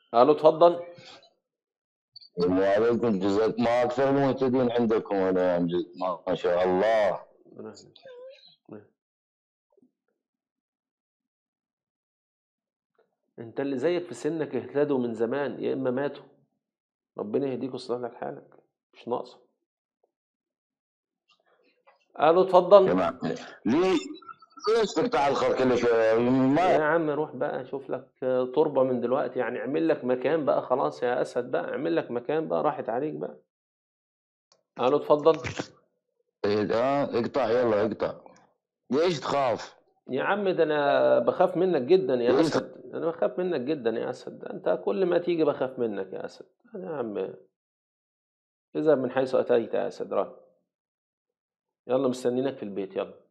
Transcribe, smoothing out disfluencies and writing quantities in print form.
الو اتفضل. وعليكم جزاك ما اكثر المهتدين عندكم اليوم ما شاء الله. انت اللي زيك في سنك اهتدوا من زمان يا اما ماتوا. ربنا يهديك ويصلح لك حالك، مش ناقصه. الو اتفضل. تمام. ليه ليش تقطع الخط كل شويه يا ما؟ عم روح بقى شوف لك تربة من دلوقتي، يعني اعمل لك مكان بقى خلاص يا اسد بقى، اعمل لك مكان بقى راحت عليك بقى. الو اتفضل. اقطع يلا اقطع. ليش تخاف؟ يا عم ده انا بخاف منك جدا يا ليش تخاف؟ اسد، انا بخاف منك جدا يا اسد، انت كل ما تيجي بخاف منك يا اسد. يا عم اذهب من حيث اتيت يا اسد، راح. يلا مستنينك في البيت، يلا.